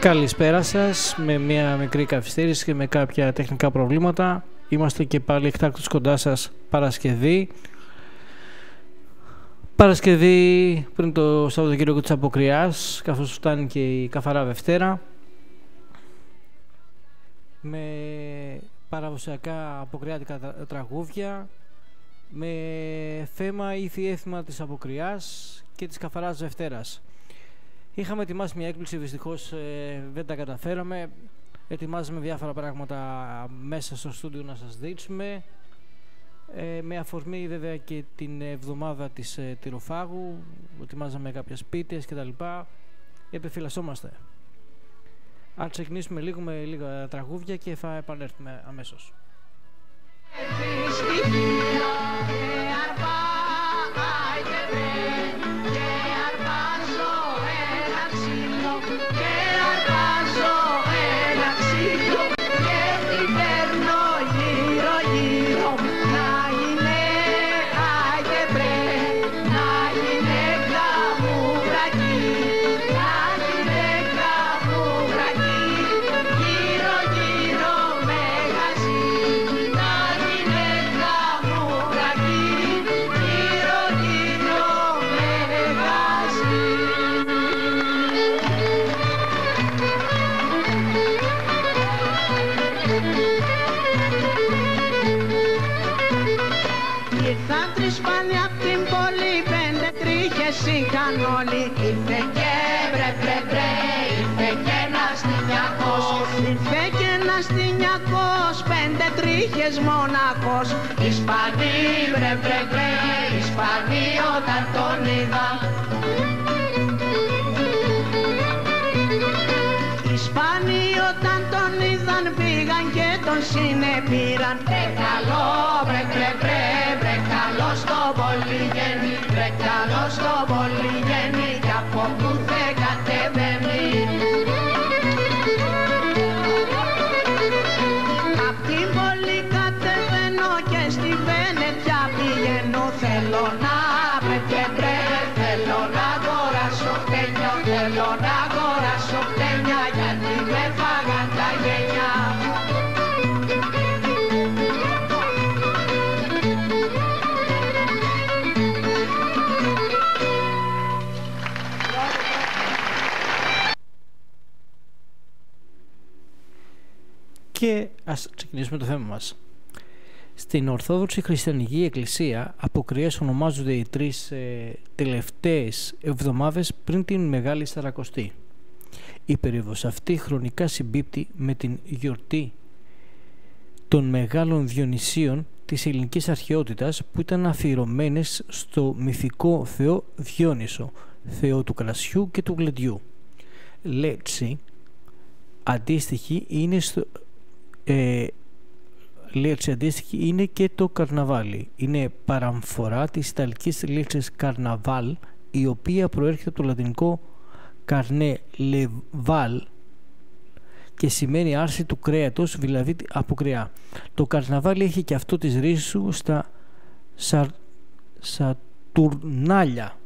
Καλησπέρα σας, με μια μικρή καθυστέρηση και με κάποια τεχνικά προβλήματα. Είμαστε και πάλι εκτάκτως κοντά σας Παρασκευή πριν το Σαββατοκύριακο της Αποκριάς, καθώς φτάνει και η Καθαρά Δευτέρα, με παραδοσιακά αποκριάτικα τραγούδια, με θέμα ήθη έθιμα της Αποκριάς και της Καθαράς Δευτέρας. Είχαμε ετοιμάσει μια έκπληξη, δυστυχώς δεν τα καταφέραμε. Ετοιμάζουμε διάφορα πράγματα μέσα στο στούντιο να σας δείξουμε, με αφορμή βέβαια και την εβδομάδα της τυροφάγου. Ετοιμάζαμε κάποιες πίτες κτλ. Επιφυλασσόμαστε. Ας ξεκινήσουμε λίγο με λίγα τραγούδια και θα επανέλθουμε αμέσως. Μονακός, Ισπανοί, Ισπανοί όταν τον είδα. Ισπανοί όταν τον είδαν πήγαν και τον συνεπήραν. Βρε καλό, βρε καλό στο Πολυγέννη, βρε καλό στο Πολυγέννη, κι από που δεν κατεβαίνει. Και ας ξεκινήσουμε το θέμα μας. Στην Ορθόδοξη Χριστιανική Εκκλησία, Αποκριές ονομάζονται οι τρεις τελευταίες εβδομάδες πριν την Μεγάλη Σαρακοστή. Η περίοδος αυτή χρονικά συμπίπτει με την γιορτή των Μεγάλων Διονυσίων της ελληνικής αρχαιότητας, που ήταν αφιερωμένες στο μυθικό θεό Διόνυσο, θεό του κρασιού και του γλεντιού. Λέξη αντίστοιχη είναι και το καρναβάλι. Είναι παραμφορά της ιταλικής λέξης καρναβάλ, η οποία προέρχεται από το λατινικό καρνελεβάλ και σημαίνει άρση του κρέατος, δηλαδή αποκριά. Το καρναβάλι έχει και αυτό της ρίζης του στα Σατουρνάλια.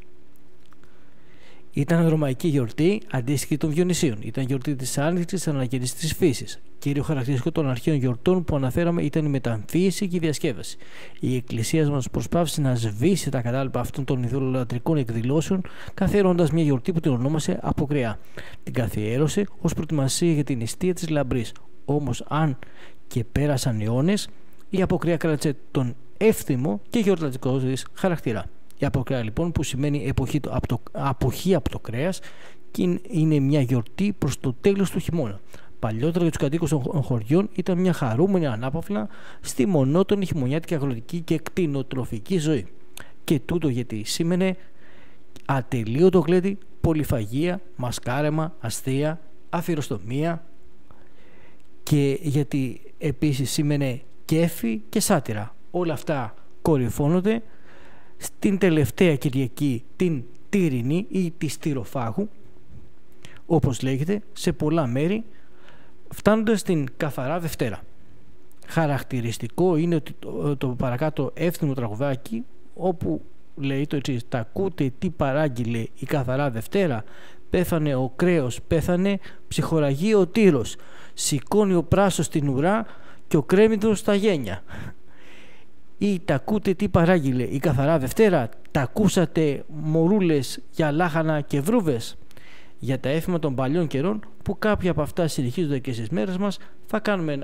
Ήταν ρωμαϊκή γιορτή αντίστοιχη των Διονυσίων. Ήταν γιορτή της άνοιξης, ανακαίνησης της φύσης. Κύριο χαρακτηριστικό των αρχαίων γιορτών που αναφέραμε ήταν η μεταμφίεση και η διασκέδαση. Η Εκκλησία μας προσπάθησε να σβήσει τα κατάλοιπα αυτών των ιδωλολατρικών εκδηλώσεων, καθιερώνοντας μια γιορτή που την ονόμασε Αποκριά. Την καθιέρωσε ως προετοιμασία για την νηστεία της λαμπρής. Όμως, αν και πέρασαν αιώνες, η Αποκριά κράτησε τον εύθυμο και γιορτατικό της χαρακτήρα. Η Αποκριά λοιπόν, που σημαίνει αποχή από το κρέας, και είναι μια γιορτή προς το τέλος του χειμώνα. Παλιότερα για τους κατοίκους των χωριών ήταν μια χαρούμενη ανάπαυλα στη μονότονη χειμωνιάτικη αγροτική και κτηνοτροφική ζωή. Και τούτο γιατί σήμαινε ατελείωτο γλέντι, πολυφαγία, μασκάρεμα, αστεία, αφιεροστομία, και γιατί επίσης σήμαινε κέφι και σάτυρα. Όλα αυτά κορυφώνονται στην τελευταία Κυριακή, την Τύρινη ή της Τυροφάγου, όπως λέγεται σε πολλά μέρη, φτάνοντας στην Καθαρά Δευτέρα. Χαρακτηριστικό είναι ότι το παρακάτω εύθυμο τραγουδάκι, όπου λέει το εξής: «Τα ακούτε τι παράγγειλε η Καθαρά Δευτέρα, πέθανε ο κρέος, πέθανε, ψυχοραγεί ο τύρος, σηκώνει ο πράσος στην ουρά και ο κρέμιδος στα γένια. Ή τα ακούτε τι παράγγειλε η Καθαρά Δευτέρα, τα ακούσατε μωρούλες για λάχανα και βρούβες. Για τα έθιμα των παλιών καιρών που κάποια από αυτά συνεχίζονται και στις μέρες μας, θα κάνουμε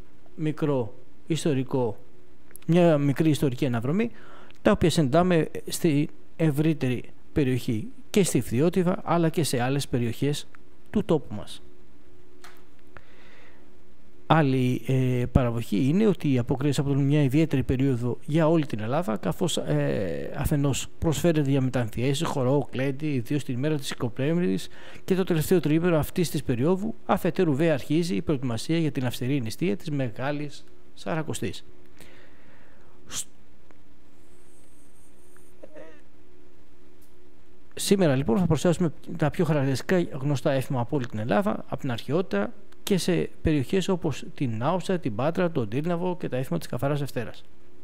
μια μικρή ιστορική αναδρομή, τα οποία συναντάμε στη ευρύτερη περιοχή και στη Φθιώτιδα αλλά και σε άλλες περιοχές του τόπου μας. Άλλη παραδοχή είναι ότι οι αποκρύες αποτελούν μια ιδιαίτερη περίοδο για όλη την Ελλάδα, καθώς αφενός προσφέρεται για μεταμφιέσεις, χορό, κλέντι, ιδίως την ημέρα της Οικοπρέμβρης και το τελευταίο τριήμερο αυτής της περίοδου, αφετέρου βέβαια αρχίζει η προετοιμασία για την αυστηρή νηστεία της Μεγάλης Σαρακοστής. Σήμερα λοιπόν θα προσθέσουμε τα πιο χαρακτηριστικά γνωστά έθιμα από όλη την Ελλάδα, από την αρχαιότητα και σε περιοχές όπως την Νάουσα, την Πάτρα, τον Τύρναβο και τα έθιμα της Καθαράς Δευτέρας.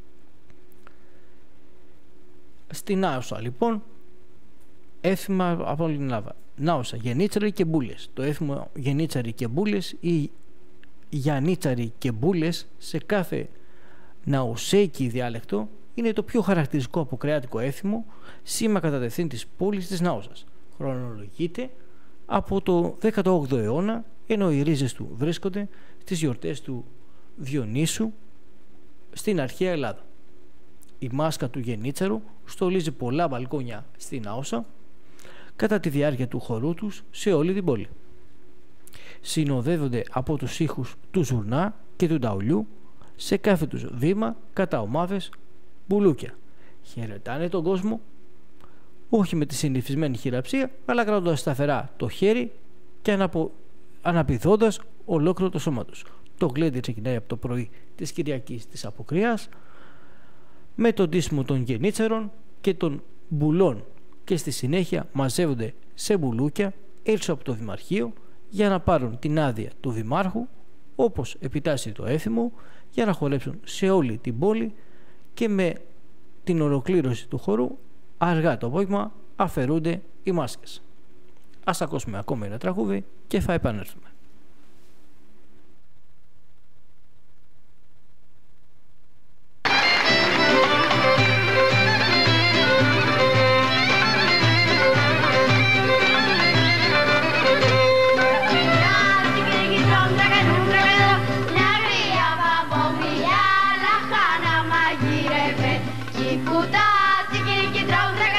Στην Νάουσα λοιπόν, έθιμα από όλη την Ελλάδα. Νάουσα, Γενίτσαροι και Μπούλες. Το έθιμο Γενίτσαροι και Μπούλες ή Γιανίτσαροι και Μπούλες σε κάθε ναουσέικη διάλεκτο είναι το πιο χαρακτηριστικό αποκρεάτικο έθιμο, σήμα κατατεθήν της πόλης της Νάουσας. Χρονολογείται από το 18ο αιώνα, ενώ οι ρίζες του βρίσκονται στις γιορτές του Διονύσου στην αρχαία Ελλάδα. Η μάσκα του Γενίτσαρου στολίζει πολλά μπαλκόνια στην Νάουσα κατά τη διάρκεια του χορού τους σε όλη την πόλη. Συνοδεύονται από τους ήχους του ζουρνά και του ταουλιού σε κάθε τους βήμα κατά ομάδες μπουλούκια. Χαιρετάνε τον κόσμο όχι με τη συνηθισμένη χειραψία, αλλά κρατώντας σταθερά το χέρι και αναπηδώντας ολόκληρο το σώμα τους. Το γλέντι ξεκινάει από το πρωί της Κυριακής της Αποκριάς με τον ντύσιμο των γενίτσαρων και των μπουλών και στη συνέχεια μαζεύονται σε μπουλούκια έξω από το Δημαρχείο για να πάρουν την άδεια του Δημάρχου, όπως επιτάσσει το έθιμο, για να χορέψουν σε όλη την πόλη και με την ολοκλήρωση του χορού αργά το απόγευμα αφαιρούνται οι μάσκες. Ας ακούσουμε ακόμα ένα τραγούδι και θα επανέλθουμε.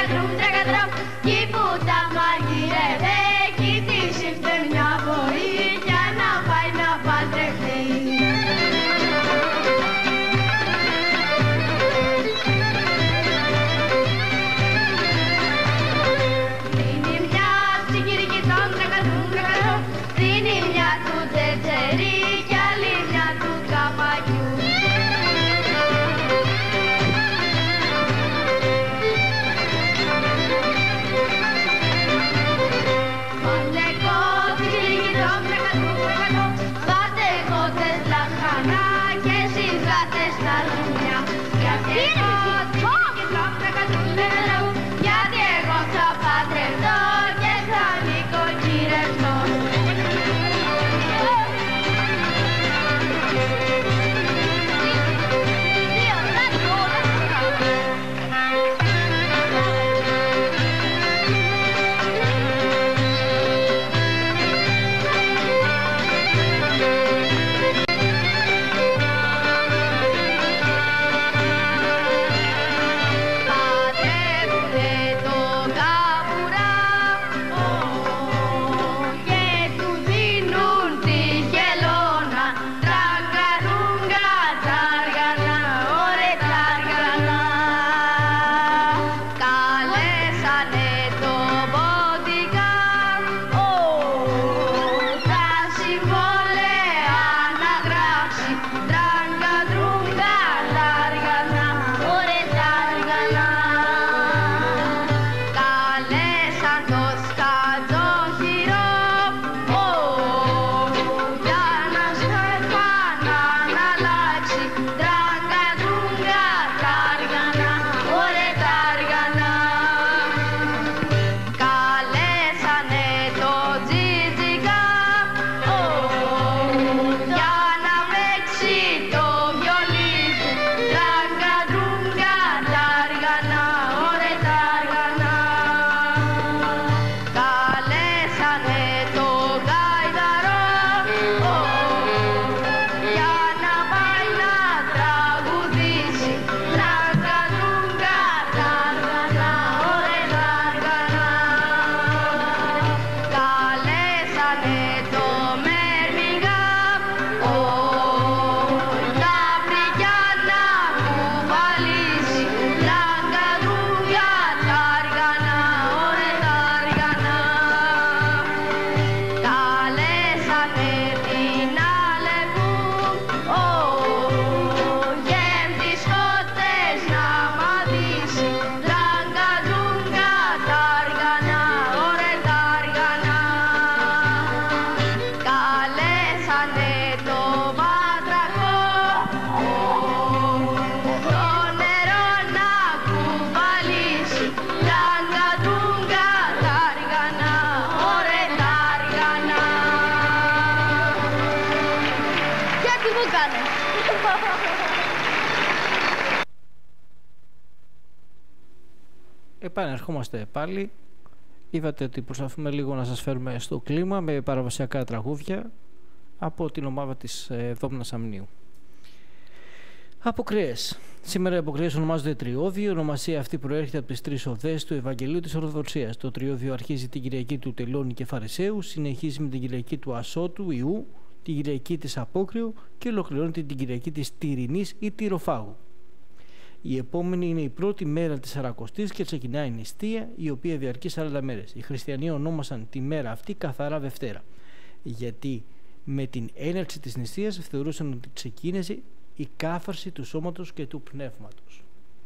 Κι που τα μαγειρεύε, κι τη σύφτε μια βοή. Επανερχόμαστε πάλι. Είδατε ότι προσπαθούμε λίγο να σας φέρουμε στο κλίμα με παραδοσιακά τραγούδια από την ομάδα της Δόμνας Αμνίου. Αποκριές. Σήμερα οι αποκριές ονομάζονται τριώδιο. Η ονομασία αυτή προέρχεται από τις τρεις οδές του Ευαγγελίου της Ορθοδοξίας. Το τριώδιο αρχίζει την Κυριακή του Τελώνη και Φαρισαίου, συνεχίζει με την Κυριακή του Ασώτου Ιού, την Κυριακή της Απόκριου και ολοκληρώνεται την Κυριακή της Τυρινής ή Τυροφάγου. Η επόμενη είναι η πρώτη μέρα της Σαρακοστής και ξεκινάει η νηστεία, η οποία διαρκεί 40 μέρες. Οι χριστιανοί ονόμασαν τη μέρα αυτή καθαρά Δευτέρα, γιατί με την έναρξη της νηστείας θεωρούσαν ότι ξεκίνησε η κάθαρση του σώματος και του πνεύματος.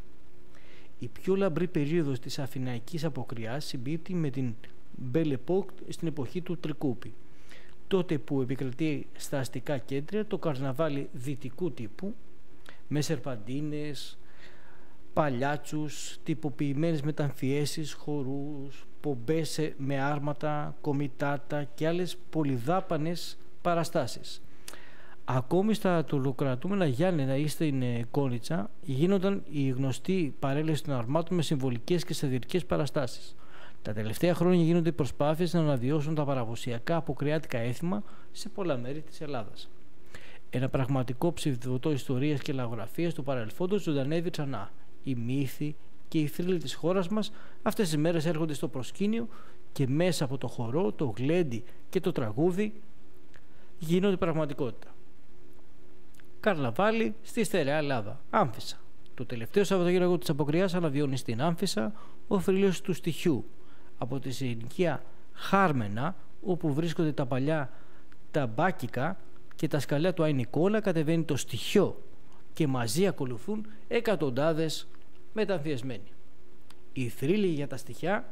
Η πιο λαμπρή περίοδος της Αθηναϊκής αποκριάς συμπίπτει με την Belle Époque στην εποχή του Τρικούπη, τότε που επικρατεί στα αστικά κέντρα το καρναβάλι δυτικού τύπου, με σερπαντίνες, παλιάτσους, τυποποιημένες μεταμφιέσεις, χορούς, πομπές με άρματα, κομιτάτα και άλλες πολυδάπανες παραστάσεις. Ακόμη στα τουρκοκρατούμενα Γιάννενα ή στην Κόνιτσα γίνονταν η γνωστή παρέλαση των αρμάτων με συμβολικές και σατυρικές παραστάσεις. Τα τελευταία χρόνια γίνονται προσπάθειες να αναδυώσουν τα παραδοσιακά αποκριάτικα έθιμα σε πολλά μέρη της Ελλάδας. Ένα πραγματικό ψηφιδωτό ιστορίας και λαογραφίας του παρελθόντος ζωντανεύει ξανά. Οι μύθοι και οι θρύλοι της χώρας μας αυτές τις μέρες έρχονται στο προσκήνιο και μέσα από το χορό, το γλέντι και το τραγούδι γίνονται πραγματικότητα. Καρναβάλι στη στερεά Ελλάδα. Άμφισσα. Το τελευταίο Σαββατοκύριακο της αποκριάς αναβιώνει στην Άμφισσα ο θρύλος του στοιχιού. Από τη συνοικία Χάρμενα, όπου βρίσκονται τα παλιά ταμπάκικα και τα σκαλιά του Άι Νικόλα, κατεβαίνει το στοιχιό και μαζί ακολουθούν εκατοντάδες μεταμφιεσμένοι. Οι θρύλοι για τα στοιχιά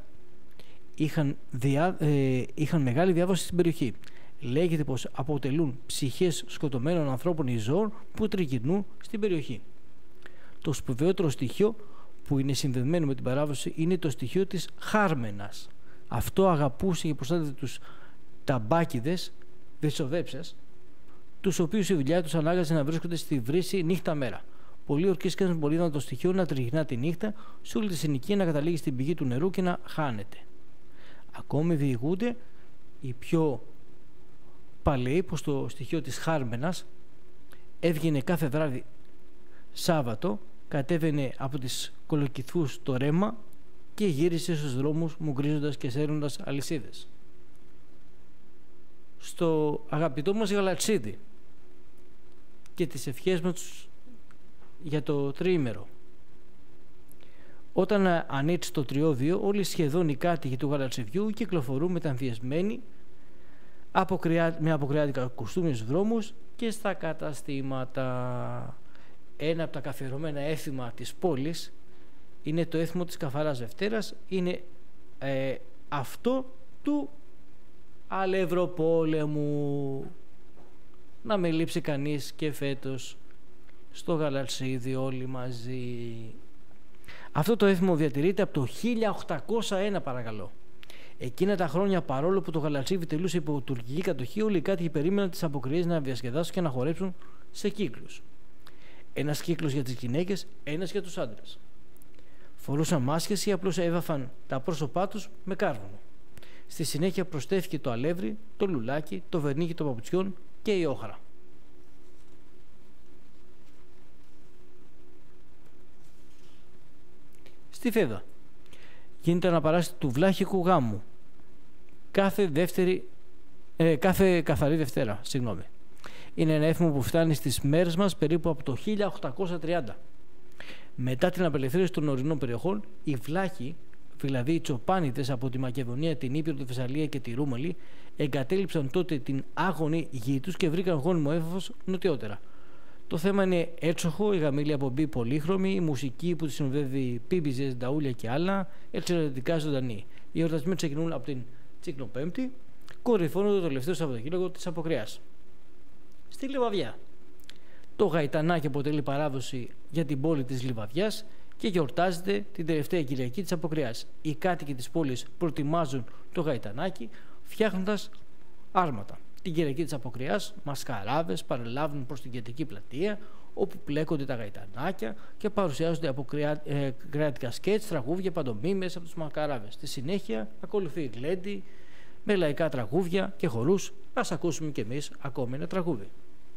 είχαν μεγάλη διάδοση στην περιοχή. Λέγεται πως αποτελούν ψυχές σκοτωμένων ανθρώπων ή ζώων που τριγυρνούν στην περιοχή. Το σπουδαιότερο στοιχείο που είναι συνδεδεμένο με την παράδοση είναι το στοιχείο της Χάρμενας. Αυτό αγαπούσε και προστάτευε τους ταμπάκιδες, βεσοδέψες, τους οποίους η δουλειά τους ανάγκαζε να βρίσκονται στη βρύση νύχτα μέρα. Πολλοί ορκίστηκαν πολύ να το στοιχείο να τριγυρνά τη νύχτα, σε όλη τη συνοικία να καταλήγει στην πηγή του νερού και να χάνεται. Ακόμη διηγούνται οι πιο παλαιοί πως το στοιχείο της Χάρμενας έβγαινε κάθε βράδυ Σάββατο, κατέβαινε από τις Κολοκυθούς το ρέμα και γύρισε στους δρόμους μουγκρίζοντας και σέρνοντας αλυσίδες. Στο αγαπητό μας Γαλατσίδη και τις ευχές μας για το τριήμερο. Όταν ανέτσι το τριώδιο, όλοι σχεδόν οι κάτοικοι του Γαλατσιδιού κυκλοφορούν μεταμφιεσμένοι με αποκριάτικα κουστούμια στους δρόμους και στα καταστήματα. Ένα από τα καθιερωμένα έθιμα της πόλης είναι το έθιμο της Καθαράς Δευτέρας, είναι αυτό του Αλευροπόλεμου. Να μην λείψει κανείς και φέτος στο Γαλατσίδι όλοι μαζί. Αυτό το έθιμο διατηρείται από το 1801, παρακαλώ. Εκείνα τα χρόνια, παρόλο που το Γαλατσίδι τελούσε υπό τουρκική κατοχή, όλοι οι κάτοικοι περίμεναν τις αποκριές να διασκεδάσουν και να χορέψουν σε κύκλους. Ένας κύκλος για τις γυναίκες, ένας για τους άντρες. Φορούσαν μάσκες ή απλώς έβαφαν τα πρόσωπά τους με κάρβουνο. Στη συνέχεια προστέθηκε το αλεύρι, το λουλάκι, το βερνίκι των παπουτσιών και η όχρα. Στη Φέδα γίνεται αναπαράσταση του βλάχικου γάμου κάθε καθαρή Δευτέρα. Είναι ένα έθιμο που φτάνει στις μέρες μας περίπου από το 1830. Μετά την απελευθέρωση των ορεινών περιοχών, οι βλάχοι, δηλαδή οι τσοπάνιδες από τη Μακεδονία, την Ήπειρο, τη Θεσσαλία και τη Ρούμελη, εγκατέλειψαν τότε την άγονη γη τους και βρήκαν γόνιμο έδαφος νοτιότερα. Το θέμα είναι έτσοχο, η γαμήλια απομπή πολύχρωμη, η μουσική που τη συνοδεύει πίμπιζες, νταούλια και άλλα, εξαιρετικά ζωντανή. Οι εορτασμοί ξεκινούν από την Τσίκλοπέμπτη, κορυφώνονται το τελευταίο Σαββατοκύριακο της αποκριάς. Στη Λιβαδιά. Το γαϊτανάκι αποτελεί παράδοση για την πόλη της Λιβαδιάς και γιορτάζεται την τελευταία Κυριακή της αποκριάς. Οι κάτοικοι της πόλης προετοιμάζουν το γαϊτανάκι φτιάχνοντας άρματα. Την Κυριακή της αποκριάς, μασκαράδες παρελάβουν προς την κεντρική πλατεία, όπου πλέκονται τα γαϊτανάκια και παρουσιάζονται από κρατικά σκέτς, τραγούδια, παντομίμες από τους μακαράβες. Στη συνέχεια ακολουθεί η γλέντι με λαϊκά τραγούδια και χορούς. Ας ακούσουμε κι εμείς ακόμη ένα τραγούδι.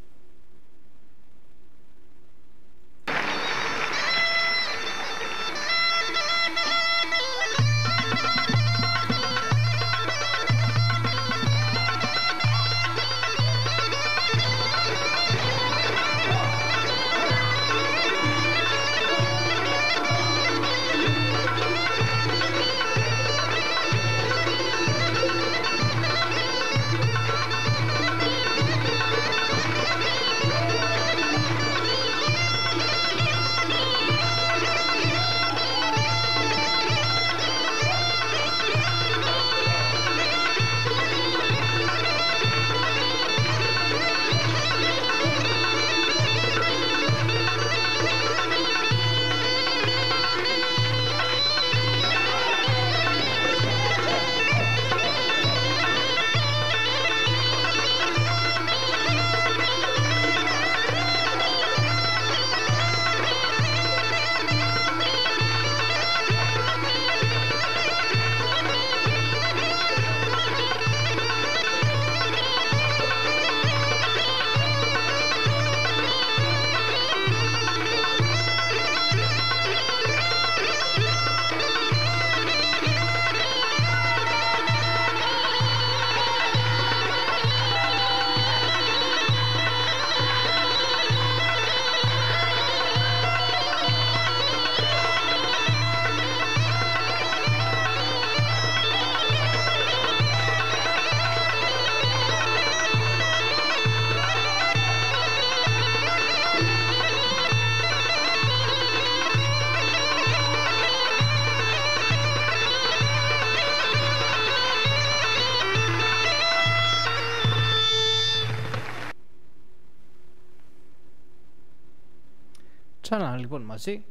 Ξανά λοιπόν μαζί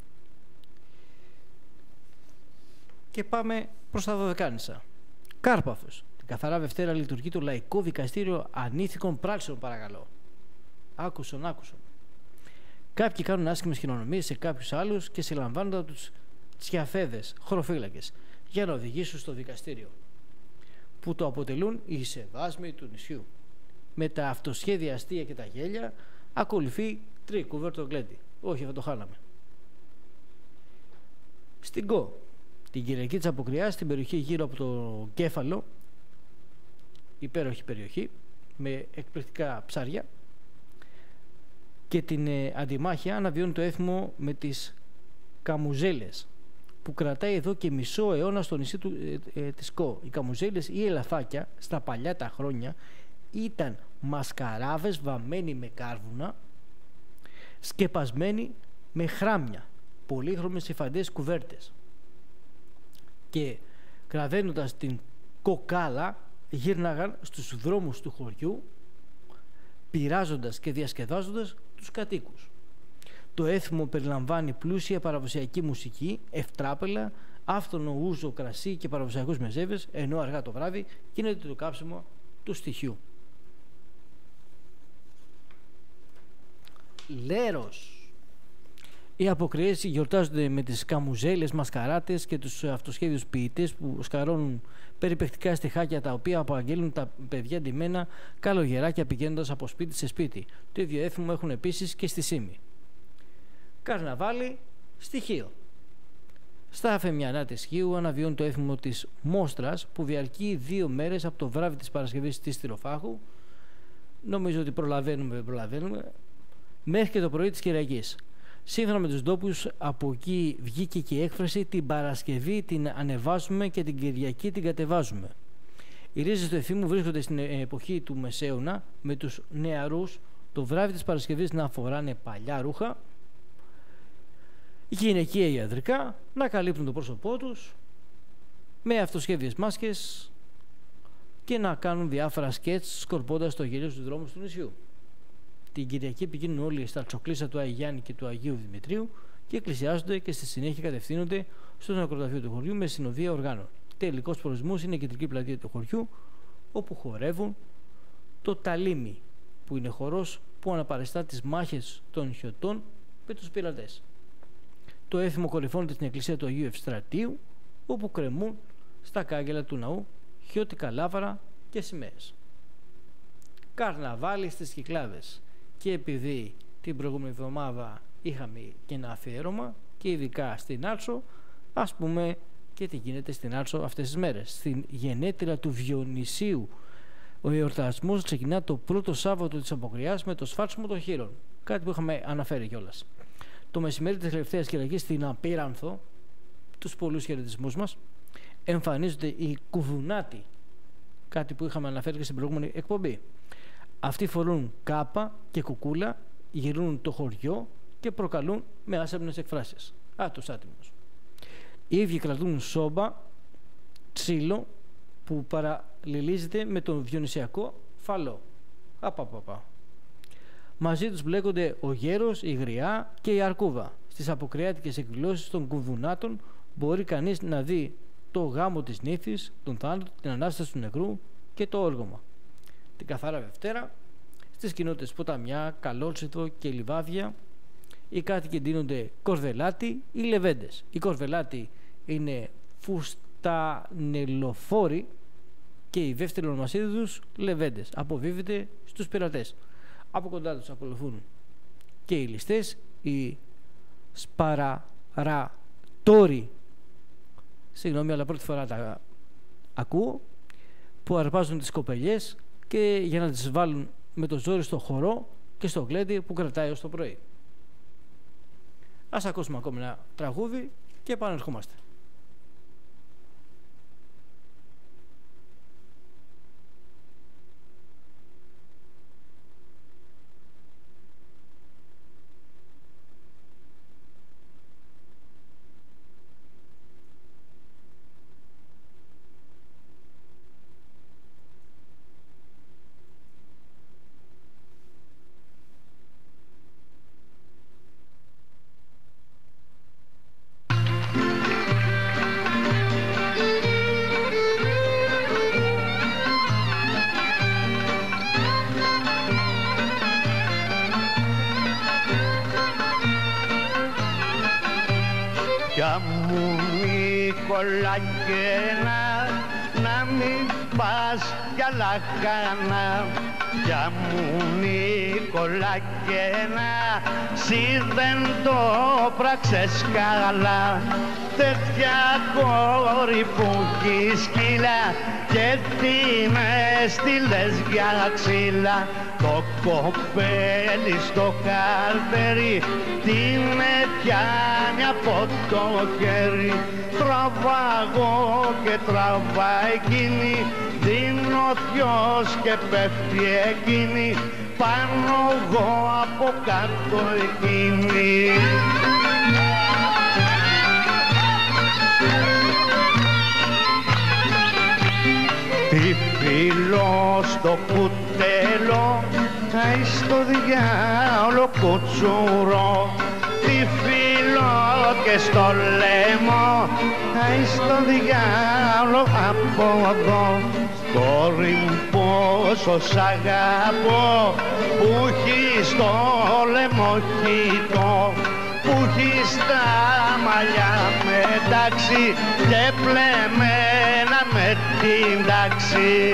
και πάμε προς τα Δωδεκάνησα. Κάρπαθος. Την καθαρά Δευτέρα λειτουργεί το Λαϊκό Δικαστήριο Ανήθικων Πράξεων, παρακαλώ. Άκουσον. Κάποιοι κάνουν άσχημες χειρονομίες σε κάποιους άλλους και συλλαμβάνονται από τους τσιαφέδες, χωροφύλακες, για να οδηγήσουν στο δικαστήριο, που το αποτελούν οι σεβάσμοι του νησιού. Με τα αυτοσχέδια αστεία και τα γέλια ακολουθεί τρικούβερτο γλέντι. Όχι, θα το χάναμε. Στην Κο, την Κυριακή της Αποκριάς, στην περιοχή γύρω από το Κέφαλο, υπέροχη περιοχή με εκπληκτικά ψάρια, και την Αντιμάχια αναβιώνει το έθιμο με τις καμουζέλες, που κρατάει εδώ και μισό αιώνα στο νησί της Κο. Οι καμουζέλες ή ελαφάκια στα παλιά τα χρόνια ήταν μασκαράβες βαμμένοι με κάρβουνα, σκεπασμένοι με χράμια, πολύχρωμες υφαντές κουβέρτες, και κραδένοντας την κοκάλα γύρναγαν στους δρόμους του χωριού, πειράζοντας και διασκεδάζοντας τους κατοίκους. Το έθιμο περιλαμβάνει πλούσια παραδοσιακή μουσική, ευτράπελα, άφθονο ούζο κρασί και παραδοσιακούς μεζεύες, ενώ αργά το βράδυ γίνεται το κάψιμο του στοιχείου. Λέρος. Οι Αποκριές γιορτάζονται με τις καμουζέλες, μασκαράτες και τους αυτοσχέδιους ποιητές που σκαρώνουν περιπαικτικά στιχάκια, τα οποία απαγγέλνουν τα παιδιά ντυμένα καλογεράκια πηγαίνοντας από σπίτι σε σπίτι. Το ίδιο έθιμο έχουν επίσης και στη Σύμη. Καρναβάλι στοιχείο. Στα Αφεμιανά της Χίου αναβιώνει το έθιμο της Μόστρας, που διαρκεί 2 μέρες από το βράδυ της Παρασκευής της Στυροφάχου. Νομίζω ότι προλαβαίνουμε μέχρι και το πρωί της Κυριακής. Σύμφωνα με τους ντόπιους, από εκεί βγήκε και η έκφραση «την Παρασκευή την ανεβάζουμε και την Κυριακή την κατεβάζουμε». Οι ρίζες του εθήμου βρίσκονται στην εποχή του Μεσαίωνα, με τους νεαρούς το βράδυ της Παρασκευής να φοράνε παλιά ρούχα, γυναικεία ιατρικά, να καλύπτουν το πρόσωπό τους με αυτοσχέδιες μάσκες και να κάνουν διάφορα σκέτς σκορπώντας το γέλιο στους δρόμους του νησιού. Την Κυριακή πηγαίνουν όλοι στα τσοκλίσσα του Αγίου Γιάννη και του Αγίου Δημητρίου και εκκλησιάζονται και στη συνέχεια κατευθύνονται στο νεκροταφείο του χωριού με συνοδεία οργάνων. Τελικός προορισμός είναι η κεντρική πλατεία του χωριού, όπου χορεύουν το ταλίμι, που είναι χορός που αναπαριστά τις μάχες των Χιωτών με τους πειρατές. Το έθιμο κορυφώνεται στην εκκλησία του Αγίου Ευστρατείου, όπου κρεμούν στα κάγκελα του ναού χιώτικα λάβαρα και σημαίες. Καρναβάλι στις Κυκλάδες. Και επειδή την προηγούμενη εβδομάδα είχαμε και ένα αφιέρωμα και ειδικά στην Άλσο, ας πούμε και τι γίνεται στην Άλσο αυτές τις μέρες. Στην γενέτειρα του Διονυσίου ο εορτασμός ξεκινά το πρώτο Σάββατο της Αποκριάς με το σφάλσιμο των χείρων, κάτι που είχαμε αναφέρει κιόλας. Το μεσημέρι της τελευταίας Κυριακής στην Απίρανθο, τους πολλούς χαιρετισμούς μας, εμφανίζονται οι κουβουνάτοι, κάτι που είχαμε αναφέρει και στην προηγούμενη εκπομπή. Αυτοί φορούν κάπα και κουκούλα, γυρούν το χωριό και προκαλούν με άσεμνες εκφράσεις. Τους άτιμους. Οι ίδιοι κρατούν σόμπα, ξύλο που παραλληλίζεται με τον διονυσιακό φαλό. Μαζί τους μπλέκονται ο γέρος, η γριά και η αρκούβα. Στις αποκριάτικες εκδηλώσεις των κουβουνάτων μπορεί κανείς να δει το γάμο της νύφης, τον θάνατο, την Ανάσταση του νεκρού και το όργωμα. Την Καθαρά Δευτέρα, στις κοινότητες Ποταμιά, Καλότσιτο και Λιβάδια, οι κάτοικοι ντύνονται κορδελάτι ή λεβέντες. Οι κορδελάτι είναι φουστανελοφόροι και η δεύτερη ονομασία τους λεβέντες. Αποβίβεται στους πειρατές. Από κοντά τους ακολουθούν και οι ληστές, οι σπαραρατόροι, συγγνώμη αλλά πρώτη φορά τα ακούω, που αρπάζουν τις κοπελιές και για να τις βάλουν με το ζόρι στο χορό και στο γλέντι που κρατάει ως το πρωί. Ας ακούσουμε ακόμη ένα τραγούδι και επανερχόμαστε. Νικολάκαινα, να μην πας για λαχάνα. Για μου Νικολάκαινα, σύ δεν το πράξες καλά. Τέτοια κόρη που έχει σκύλα και την έστειλες για ξύλα. Το κοπέλι στο καρτερί την πιάνει από το χέρι. Τραβάγω και τραβά εκείνη, δίνω θειός και πέφτει εκείνη, πάνω εγώ από κάτω εκείνη. Τι φίλο στο κουτέλο, άι στο διάολο κουτσουρό. Τι φίλο και στο λαιμό, άι στο διάολο από εδώ. Κόρη μου πόσο σ' αγαπώ, που έχεις στο λαιμό χιτό, που έχεις τα μαλλιά μετάξι και πλεμμένα με την τάξη.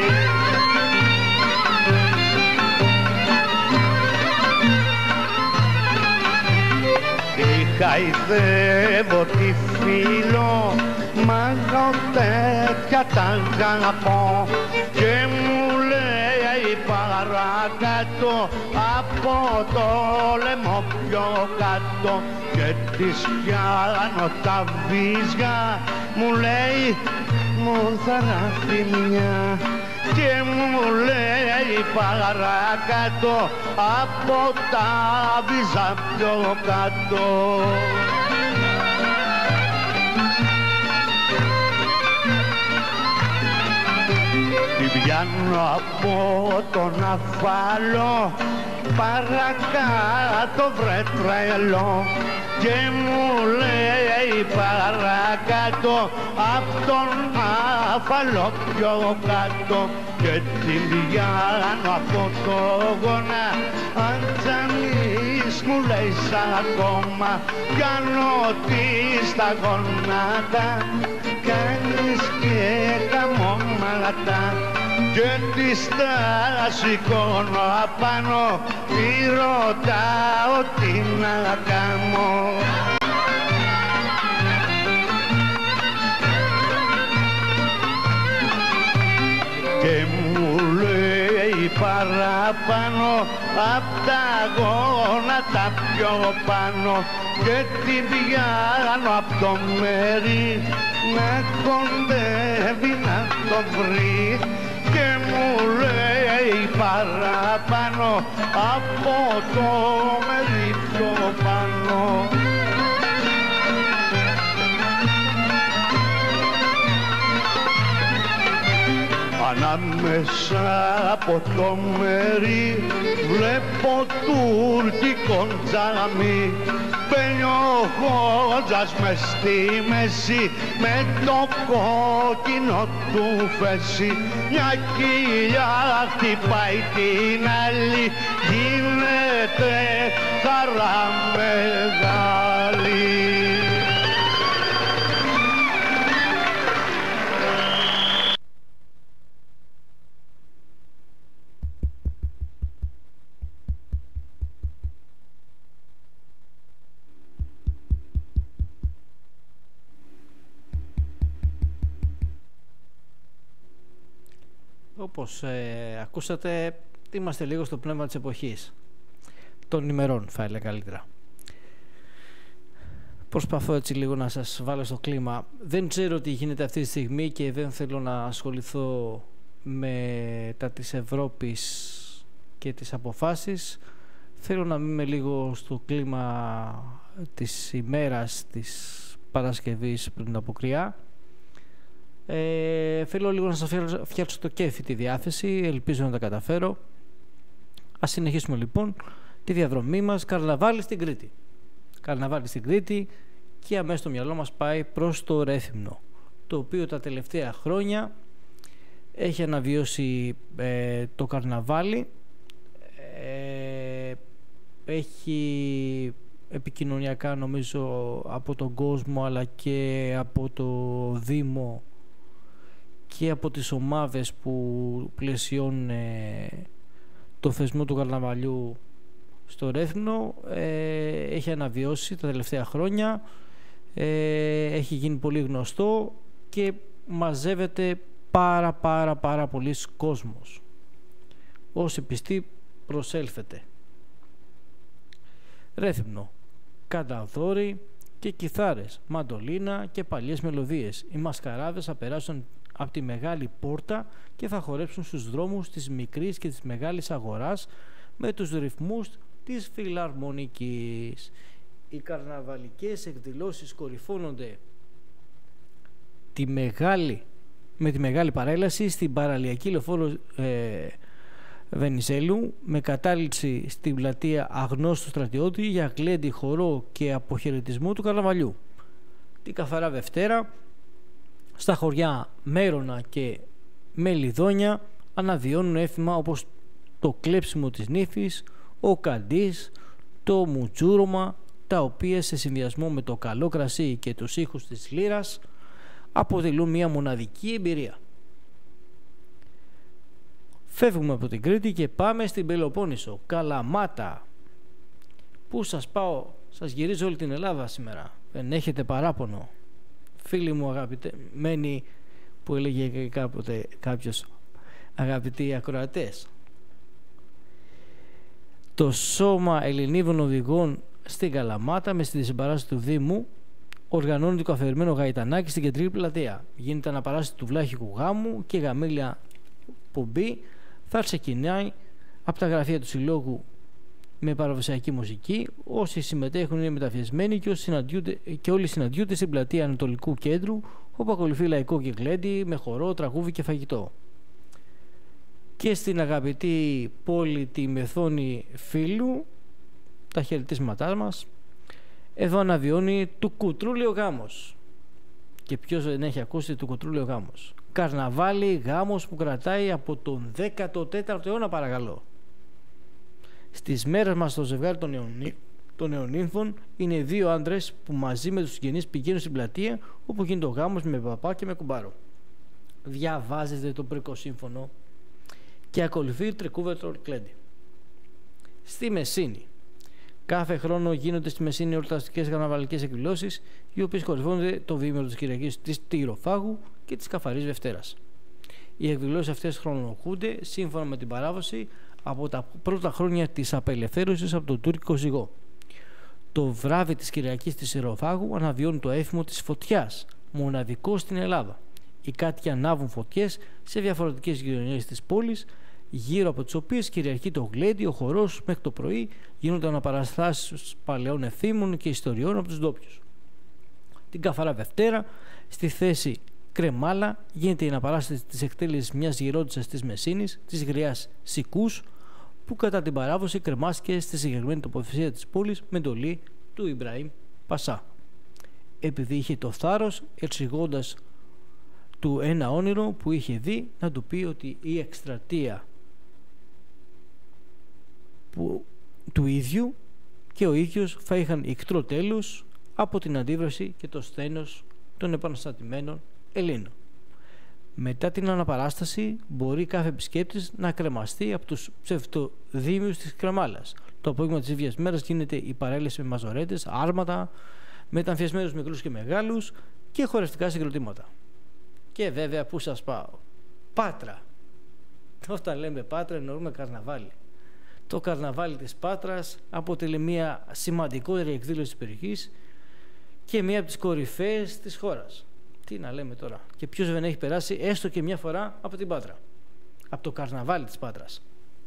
Χαϊδεύω τη φίλο, μα εγώ τέτοια τα αγαπώ. Και μου λέει παρακάτω, από το λαιμό πιο κάτω. Και της πιάνω τα βίζια, μου λέει μου θα ράφει μια. Και μου λέει παρακάτω, από τα βίζα πιο κάτω. Την πιάνω από τον αφάλο, παρακάτω βρε τρελό. Και μου λέει παρακάτω, απ' τον αφαλώ πιο κάτω και την πιάνω από το γόνα. Αν τζανείς μου λέει σ' ακόμα, κάνω τι στα γόνατα, κάνεις και καμώματα και της τα σηκώνω απάνω, τη ρωτάω τι να κάνω. Και μου λέει παραπάνω απ' τα γόνατα πιο πάνω και την πιάνω απ' το μέρι να κοντεύει να το βρει. Και μου λέει παραπάνω από το μέρι πιο πάνω. Ανάμεσα από το μέρι βλέπω τουρκικό τζάμι, μπαίνει ο Χότζας μες στη μέση με το κόκκινο του φέση. Μια κοιλιά χτυπάει την άλλη, γίνεται χαρά μεγάλη. Όπως ακούσατε, είμαστε λίγο στο πνεύμα της εποχής, των ημερών θα έλεγα καλύτερα. Προσπαθώ έτσι λίγο να σας βάλω στο κλίμα. Δεν ξέρω τι γίνεται αυτή τη στιγμή και δεν θέλω να ασχοληθώ με τα της Ευρώπης και τις αποφάσεις. Θέλω να μείνουμε λίγο στο κλίμα της ημέρας της Παρασκευής πριν από κρυά. Θέλω λίγο να σας φτιάξω το κέφι, τη διάθεση, ελπίζω να τα καταφέρω. Ας συνεχίσουμε λοιπόν τη διαδρομή μας. Καρναβάλι στην Κρήτη. Καρναβάλι στην Κρήτη και αμέσως το μυαλό μας πάει προς το Ρέθυμνο, το οποίο τα τελευταία χρόνια έχει αναβιώσει το καρναβάλι, έχει επικοινωνιακά νομίζω από τον κόσμο αλλά και από το Δήμο και από τις ομάδες που πλαισιώνουν το θεσμό του καρναβαλιού στο Ρέθυμνο, έχει αναβιώσει τα τελευταία χρόνια, έχει γίνει πολύ γνωστό και μαζεύεται πάρα πολύς κόσμος. Όσοι πιστοί προσέλθετε. Ρέθυμνο, κανταδόροι και κιθάρες, μαντολίνα και παλιές μελωδίες. Οι μασκαράδες θα περάσουν από τη μεγάλη πόρτα και θα χορέψουν στους δρόμους της μικρής και της μεγάλης αγοράς με τους ρυθμούς της φιλαρμονικής. Οι καρναβαλικές εκδηλώσεις κορυφώνονται με τη μεγάλη παρέλαση στην παραλιακή λεωφόρο Βενιζέλου, με κατάληξη στην πλατεία Αγνώστου Στρατιώτη για γλέντι, χορό και αποχαιρετισμό του καρναβαλιού. Την καθαρά Δευτέρα στα χωριά Μέρονα και Μελιδόνια αναβιώνουν έθιμα όπως το κλέψιμο της νύφης, ο καντής, το μουτζούρωμα, τα οποία σε συνδυασμό με το καλό κρασί και τους ήχους της λύρας αποτελούν μια μοναδική εμπειρία. Φεύγουμε από την Κρήτη και πάμε στην Πελοπόννησο, Καλαμάτα. Πού σας πάω, σας γυρίζω όλη την Ελλάδα σήμερα. Δεν έχετε παράπονο. Φίλοι μου αγαπημένοι, που έλεγε κάποτε κάποιος, αγαπητοί ακροατές. Το Σώμα Ελληνίδων Οδηγών στην Καλαμάτα με στη συμπαράσταση του Δήμου οργανώνει το καθιερωμένο γαϊτανάκι στην κεντρική πλατεία. Γίνεται αναπαράσταση του βλάχικου γάμου και γαμήλια πομπή θα ξεκινάει από τα γραφεία του Συλλόγου με παραδοσιακή μουσική. Όσοι συμμετέχουν είναι μεταφιεσμένοι και όλοι συναντιούνται στην πλατεία Ανατολικού Κέντρου, όπου ακολουθεί λαϊκό και γλέντι με χορό, τραγούδι και φαγητό. Και στην αγαπητή πόλη τη Μεθόνη Φίλου, τα χαιρετίσματά μας, εδώ αναβιώνει του Κουτρούλιο Γάμος. Και ποιος δεν έχει ακούσει του Κουτρούλιο Γάμος? καρναβάλι, γάμος που κρατάει από τον 14ο αιώνα, παρακαλώ. Στις μέρες μας το ζευγάρι των Νεονύμφων είναι δύο άντρες που μαζί με τους συγγενείς πηγαίνουν στην πλατεία όπου γίνεται ο γάμος με παπά και με κουμπάρο. Διαβάζετε το Πρικό Σύμφωνο και ακολουθεί τρικούβετρο κλέντι. Στη Μεσίνη. Κάθε χρόνο γίνονται στη Μεσίνη εορταστικές καρναβαλικές εκδηλώσεις, οι οποίες κορυφώνονται το βήμερο της Κυριακής της Τυροφάγου και της Καφαρής Δευτέρας. Οι εκδηλώσεις αυτές χρονολογούνται σύμφωνα με την παράδοση από τα πρώτα χρόνια της απελευθέρωσης από τον τουρκικό ζυγό. Το βράδυ της Κυριακής της Τυροφάγου αναβιώνει το έθιμο της φωτιάς, μοναδικό στην Ελλάδα. Οι κάτοικοι ανάβουν φωτιές σε διαφορετικές γειτονιές της πόλης, γύρω από τις οποίες κυριαρχεί το γλέντι, ο χορός, μέχρι το πρωί γίνονται αναπαραστάσεις παλαιών εθήμων και ιστοριών από τους ντόπιους. Την Καφαρά Δευτέρα, στη θέση Κρεμάλα, γίνεται η αναπαράσταση της εκτέλεσης μιας γερόντισσας της Μεσίνης, της γριάς Σικούς, που κατά την παράδοση κρεμάστηκε στη συγκεκριμένη τοποθεσία της πόλης με εντολή του Ιμπραήμ Πασά. Επειδή είχε το θάρρος, εξηγώντας του ένα όνειρο που είχε δει, να του πει ότι η εκστρατεία του ίδιου και ο ίδιος θα είχαν ικτρό τέλος από την αντίβραση και το σθένος των επαναστατημένων Ελλήνων. Μετά την αναπαράσταση μπορεί κάθε επισκέπτης να κρεμαστεί από τους ψευτοδήμιους της Κρεμάλας. Το απόγευμα της ίδιας μέρας γίνεται η παρέλαση με μαζορέτες, άρματα, μεταμφιεσμένους μικρούς και μεγάλους και χορευτικά συγκροτήματα. Και βέβαια, πού σας πάω? Πάτρα. Όταν λέμε Πάτρα εννοούμε καρναβάλι. Το καρναβάλι της Πάτρας αποτελεί μια σημαντικότερη εκδήλωση της περιοχής και μια από τις κορυφαίες της χώρας. Τι να λέμε τώρα? Και ποιος δεν έχει περάσει έστω και μια φορά από την Πάτρα, από το καρναβάλι της Πάτρας?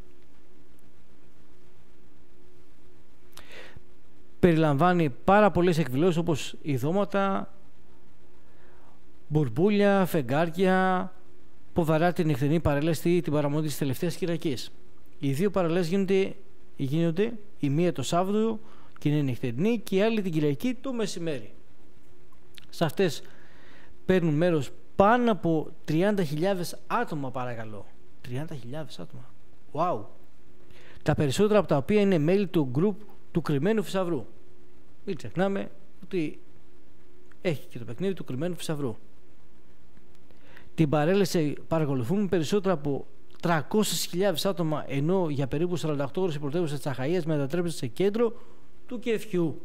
Περιλαμβάνει πάρα πολλές εκδηλώσεις όπως ειδώματα, μπουρμπούλια, φεγγάρια, ποδαρά την νυχτερινή παρέλαση, την παραμονή της τελευταίας Κυριακής. Οι δύο παραλέσεις γίνονται η μία το Σάββατο και είναι νυχτερινή και η άλλη την Κυριακή το μεσημέρι. Σε αυτές παίρνουν μέρος πάνω από 30.000 άτομα, παρακαλώ. 30.000 άτομα. Wow. Τα περισσότερα από τα οποία είναι μέλη του group του Κρυμμένου Θησαυρού. Μην ξεχνάμε ότι έχει και το παιχνίδι του Κρυμμένου Θησαυρού. Την παρέλαση παρακολουθούν περισσότερα από 300.000 άτομα, ενώ για περίπου 48 ώρες η πρωτεύουσα της Αχαΐας μετατρέπεται σε κέντρο του κεφιού.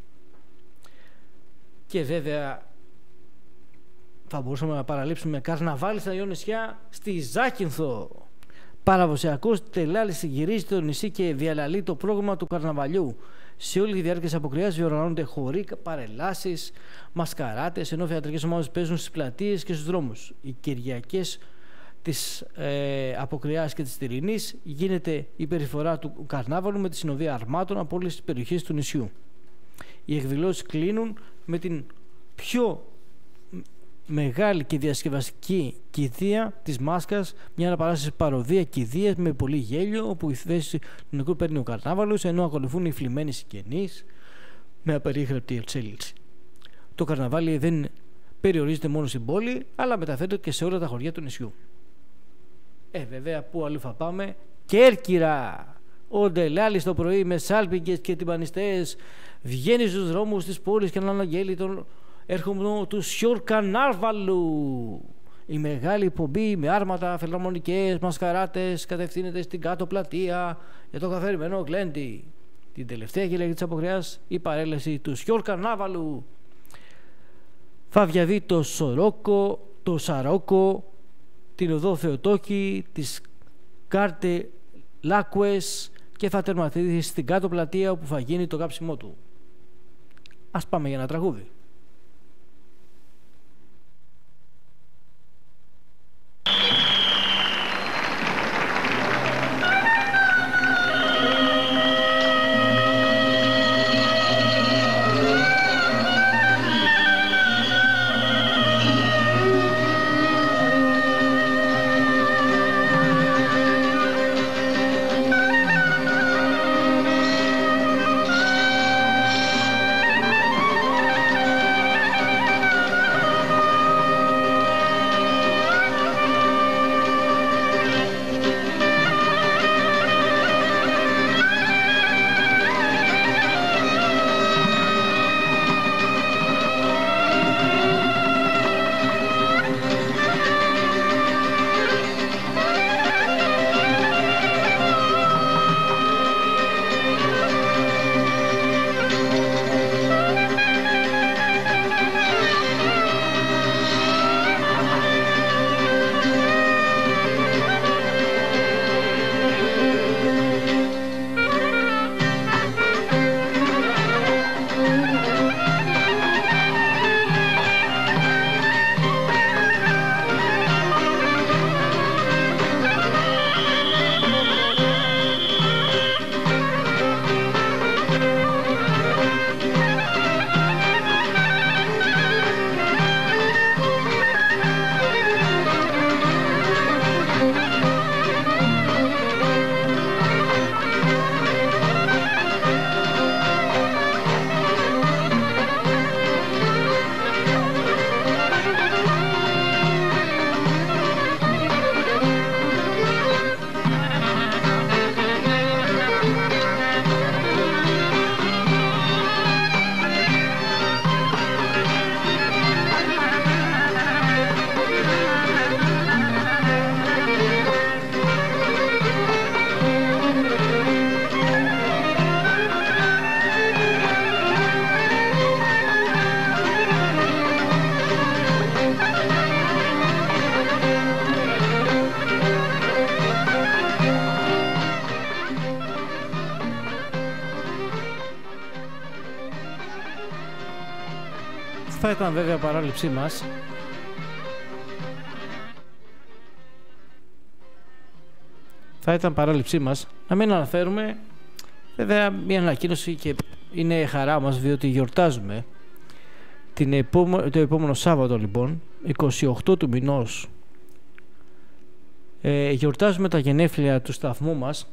Και βέβαια θα μπορούσαμε να παραλείψουμε καρναβάλι στα δυο νησιά στη Ζάκυνθο. Παραδοσιακός τελάλης γυρίζει το νησί και διαλαλεί το πρόγραμμα του καρναβαλιού. Σε όλη τη διάρκεια της αποκριάς διοργανώνονται χοροί, παρελάσεις, μασκαράτες, ενώ θεατρικές ομάδες παίζουν στις πλατείες και στους δρόμους. Οι Κυριακές της αποκριάς και της Τυρινής γίνεται η περιφορά του καρνάβαλου με τη συνοδεία αρμάτων από όλες τις περιοχές του νησιού. Οι εκδηλώσεις κλείνουν με την πιο μεγάλη και διασκευαστική κηδεία της Μάσκας, μια αναπαράσταση παροδία κηδείας με πολύ γέλιο, όπου η θέση του νεκρού παίρνει ο καρνάβαλος, ενώ ακολουθούν οι φλιμμένοι συγγενείς με απερίχρεπτη εξέλιξη. Το καρναβάλι δεν περιορίζεται μόνο στην πόλη, αλλά μεταφέρεται και σε όλα τα χωριά του νησιού. Βέβαια, πού αλλού θα πάμε? Κέρκυρα! Ο Ντελάλης το πρωί με σάλπιγγες και τυμπανιστές βγαίνει στους δρόμους της πόλης και αναγγέλει τον έρχομνο του Σιορκανάρβαλου. Η μεγάλη εκπομπή με άρματα, φιλαρμονικές, μασκαράτες κατευθύνεται στην κάτω πλατεία για το καθαρισμένο γλέντι. Την τελευταία Κυριακή της αποκριάς η παρέλαση του Σιορκανάρβαλου θα διαβεί το Σορόκο, το Σαρόκο, την οδό Θεοτόκη, τις Κάρτε Λάκουες και θα τερματίσει στην κάτω πλατεία όπου θα γίνει το κάψιμό του. Ας πάμε για ένα τραγούδι. Θα ήταν βέβαια παράληψή μας να μην αναφέρουμε βέβαια μια ανακοίνωση, και είναι χαρά μας διότι γιορτάζουμε το επόμενο Σάββατο, λοιπόν 28 του μηνός, γιορτάζουμε τα γενέθλια του σταθμού μας.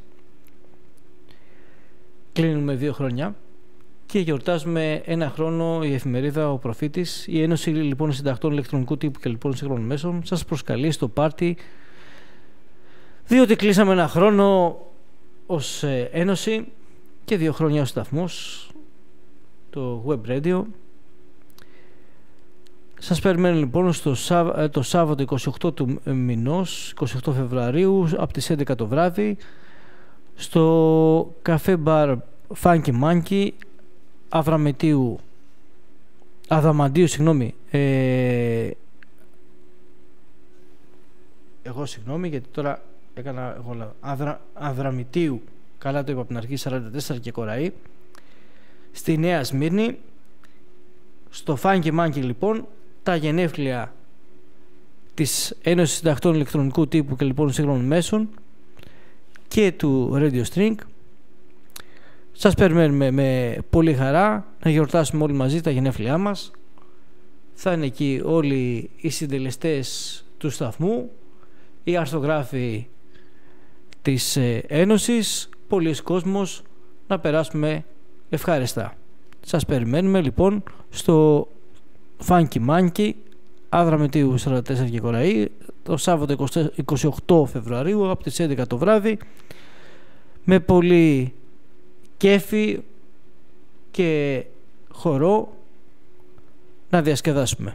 Κλείνουμε 2 χρόνια και γιορτάζουμε 1 χρόνο η εφημερίδα Ο Προφήτης. Η Ένωση λοιπόν Συντακτών Ηλεκτρονικού Τύπου και λοιπόν Σύγχρονων Μέσων σας προσκαλεί στο πάρτι, διότι κλείσαμε 1 χρόνο ως Ένωση και 2 χρόνια ως σταθμός, το Web Radio. Σας περιμένω λοιπόν το Σάββατο 28 του μηνός, 28 Φεβρουαρίου, από τις 11 το βράδυ, στο καφέ μπαρ Funky Monkey Αδαμαντίου, γιατί τώρα έκανα εγώ Αδραμητίου, καλά το είπα από την αρχή, 44 και Κοραή, στη Νέα Σμύρνη. Στο Funky Monkey λοιπόν τα γενέθλια της Ένωσης Συντακτών Ηλεκτρονικού Τύπου και λοιπόν Σύγχρονων Μέσων και του Radio String. Σας περιμένουμε με πολύ χαρά να γιορτάσουμε όλοι μαζί τα γενέθλιά μας. Θα είναι εκεί όλοι οι συντελεστές του σταθμού, οι αρθογράφοι της Ένωσης, πολλοί κόσμος, να περάσουμε ευχάριστα. Σας περιμένουμε λοιπόν στο Funky Monkey Αδραμητίου 44 και Κοραή, το Σάββατο 28 Φεβρουαρίου από τις 11 το βράδυ, με πολύ κέφι και χορό να διασκεδάσουμε.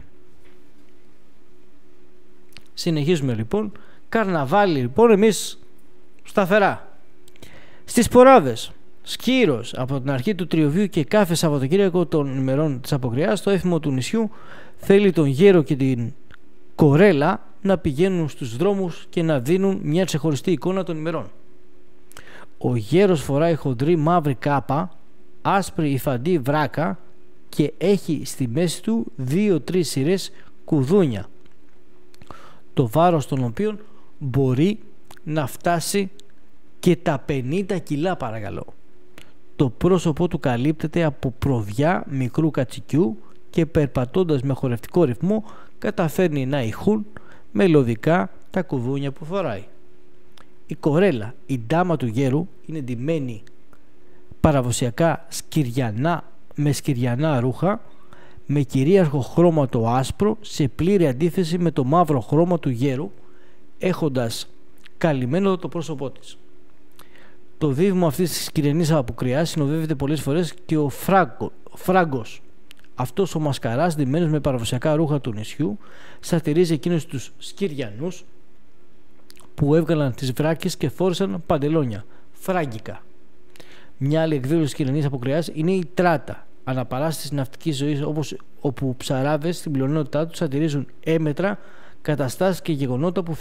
Συνεχίζουμε λοιπόν. Καρναβάλι λοιπόν εμείς σταθερά. Στις Ποράδες, Σκύρος, από την αρχή του Τριωβίου και κάθε Σαββατοκύριακο των ημερών της Αποκριάς, το έθιμο του νησιού θέλει τον γέρο και την κορέλα να πηγαίνουν στους δρόμους και να δίνουν μια ξεχωριστή εικόνα των ημερών. Ο γέρος φοράει χοντρή μαύρη κάπα, άσπρη υφαντή βράκα και έχει στη μέση του 2-3 σειρές κουδούνια, το βάρος των οποίων μπορεί να φτάσει και τα 50 κιλά, παρακαλώ. Το πρόσωπό του καλύπτεται από προβιά μικρού κατσικιού και περπατώντας με χορευτικό ρυθμό καταφέρνει να ηχούν μελωδικά τα κουδούνια που φοράει. Η κορέλα, η ντάμα του γέρου, είναι ντυμένη παραδοσιακά με σκυριανά ρούχα, με κυρίαρχο χρώμα το άσπρο, σε πλήρη αντίθεση με το μαύρο χρώμα του γέρου, έχοντας καλυμμένο το πρόσωπό της. Το δίδυμο αυτής της σκυριανής αποκριάς συνοδεύεται πολλές φορές και ο φράγκος. Αυτός ο μασκαράς, ντυμένος με παραδοσιακά ρούχα του νησιού, σατηρίζει εκείνους τους σκυριανούς που έβγαλαν τις βράκες και φόρεσαν παντελόνια, φράγκικα. Μια άλλη εκδήλωση σκυριανής αποκριάς είναι η τράτα, αναπαράσταση της ναυτικής ζωής, όπου ψαράδες στην πλειονότητά τους σατηρίζουν έμετρα, καταστάσεις και γεγονότα που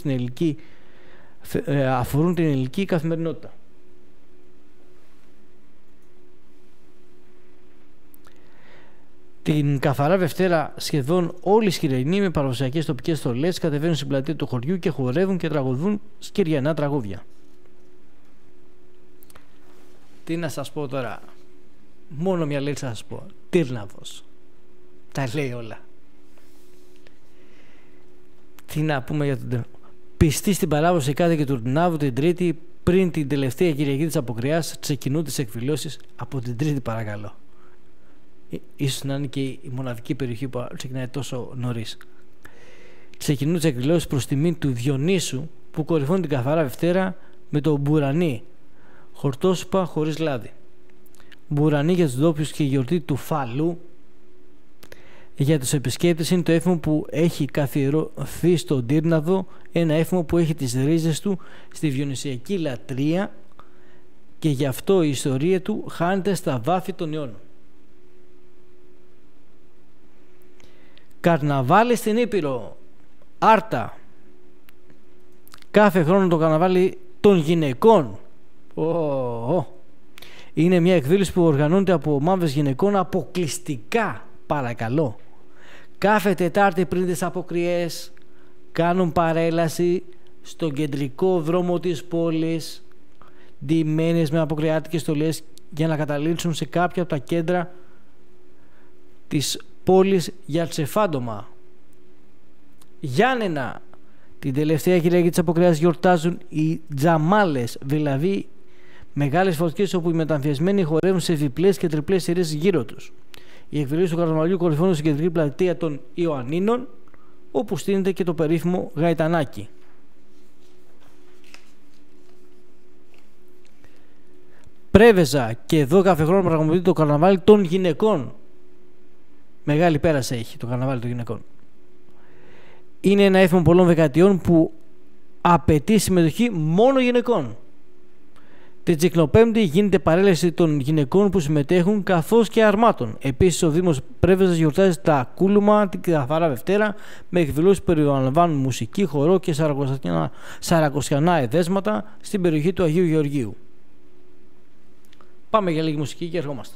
αφορούν την ελληνική καθημερινότητα. Την καθαρά Δευτέρα σχεδόν όλοι οι σκυριανοί με παραδοσιακές τοπικές στολές κατεβαίνουν στην πλατεία του χωριού και χορεύουν και τραγουδούν σκυριανά τραγούδια. Τι να σας πω τώρα, μόνο μια λέξη θα σας πω, Τύρναβος. Τα λέει όλα. Τι να πούμε για τον Τύρναβο. Πιστοί στην παράδοση κάθε και του Τύρναβου την Τρίτη, πριν την τελευταία Κυριακή της Αποκριάς, ξεκινούν τις εκδηλώσεις από την Τρίτη, παρακαλώ. Ίσως να είναι και η μοναδική περιοχή που ξεκινάει τόσο νωρίς. Ξεκινούν τις εκδηλώσεις προς τιμή του Διονύσου, που κορυφώνει την καθαρά Δευτέρα με το μπουρανί, χορτόσουπα χωρίς λάδι. Μπουρανί για τους ντόπιους και η γιορτή του Φαλού. Για τους επισκέπτες είναι το έθιμο που έχει καθιερωθεί στον Τύρναβο, ένα έθιμο που έχει τις ρίζες του στη διονυσιακή λατρεία και γι' αυτό η ιστορία του χάνεται στα βάθη των αιώνων. Καρναβάλι στην Ήπειρο, Άρτα. Κάθε χρόνο το καρναβάλι των γυναικών. Είναι μια εκδήλωση που οργανώνεται από ομάδες γυναικών αποκλειστικά, παρακαλώ, Κάθε Τετάρτη πριν τις αποκριές κάνουν παρέλαση στον κεντρικό δρόμο της πόλης, ντυμένες με αποκριάτικες στολές, για να καταλήξουν σε κάποια από τα κέντρα της πόλης για τσεφάντωμα. Γιάννενα, την τελευταία Κυριακή της αποκριάς γιορτάζουν οι τζαμάλες, δηλαδή μεγάλες φορτιές όπου οι μεταμφιεσμένοι χορεύουν σε διπλές και τριπλές σειρές γύρω τους. Οι εκδηλώσεις του Καρναβαλιού κορυφώνουν στην κεντρική πλατεία των Ιωαννίνων, όπου στείνεται και το περίφημο γαϊτανάκι. Πρέβεζα, και εδώ κάθε χρόνο πραγματοποιείται το καρναβάλι των γυναικών. Μεγάλη πέραση έχει το καρναβάλι των γυναικών. Είναι ένα έθιμο πολλών δεκαετιών που απαιτεί συμμετοχή μόνο γυναικών. Την Τσικνοπέμπτη γίνεται παρέλαση των γυναικών που συμμετέχουν, καθώς και αρμάτων. Επίσης, ο Δήμος Πρέβεζας γιορτάζει τα Κούλουμα την Καθαρά Δευτέρα, με εκδηλώσεις που περιλαμβάνουν μουσική, χορό και σαρακοσιανά εδέσματα στην περιοχή του Αγίου Γεωργίου. Πάμε για λίγη μουσική και ερχόμαστε.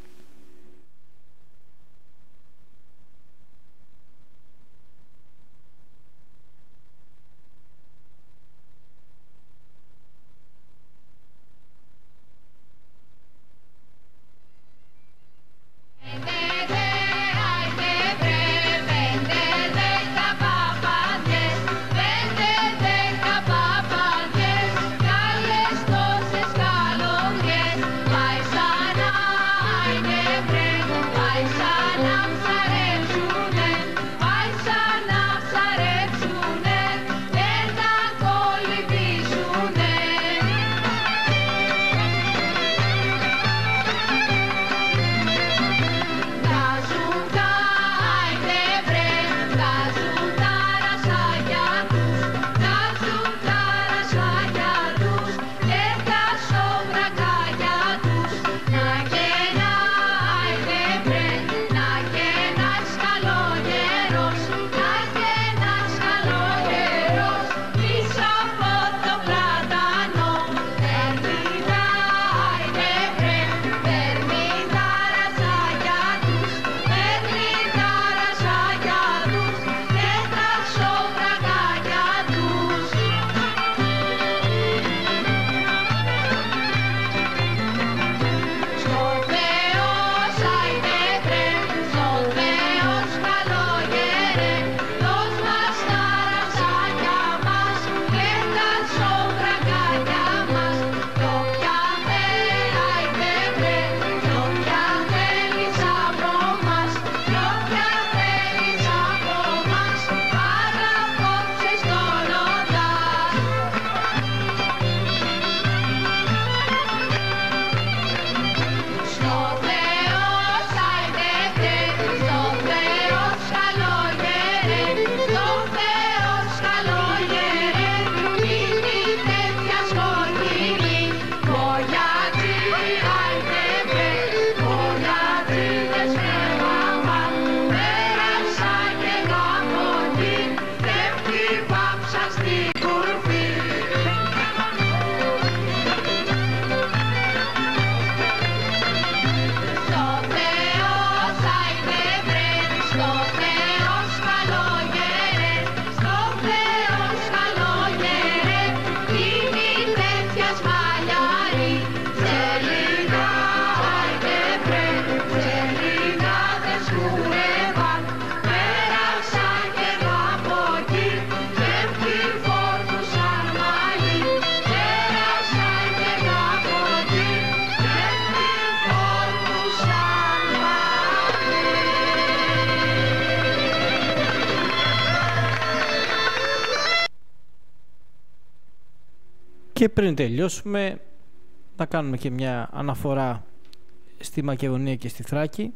Και πριν τελειώσουμε, θα κάνουμε και μια αναφορά στη Μακεδονία και στη Θράκη,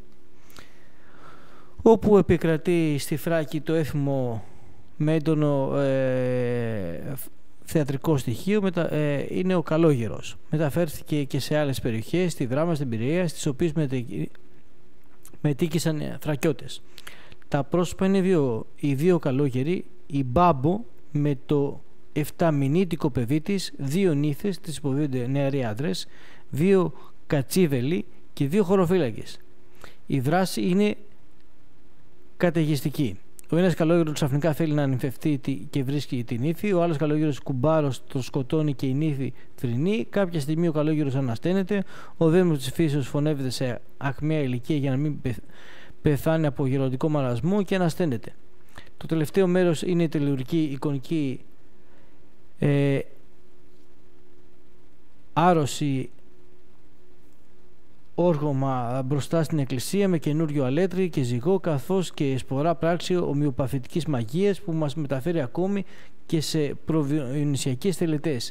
όπου επικρατεί στη Θράκη το έθιμο με έντονο θεατρικό στοιχείο, είναι ο Καλόγερος. Μεταφέρθηκε και σε άλλες περιοχές, στη Δράμα, στην Πειραιά, στις οποίες μετήκησαν θρακιώτες. Τα πρόσωπα είναι οι δύο Καλόγεροι, η Μπάμπο με το 7μηνίτικο παιδί της, 2 νύφες, τις υποδίονται νεαροί άντρες, 2 κατσίβελοι και 2 χωροφύλακες. Η δράση είναι καταιγιστική. Ο ένας καλόγερος ξαφνικά θέλει να νυμφευτεί και βρίσκει την ύφη, ο άλλος καλόγερος κουμπάρος το σκοτώνει και η νύφη θρηνεί. Κάποια στιγμή ο καλόγερος ανασταίνεται, ο δαίμονας της φύσεως φωνεύεται σε ακμαία ηλικία για να μην πεθάνει από γεροντικό μαρασμό και ανασταίνεται. Το τελευταίο μέρος είναι η τελειουργική εικονική άρρωση όργωμα μπροστά στην εκκλησία με καινούριο αλέτρι και ζυγό, καθώς και σπορά πράξη ομοιοπαθητικής μαγείας που μας μεταφέρει ακόμη και σε προβιονυσιακές τελετές.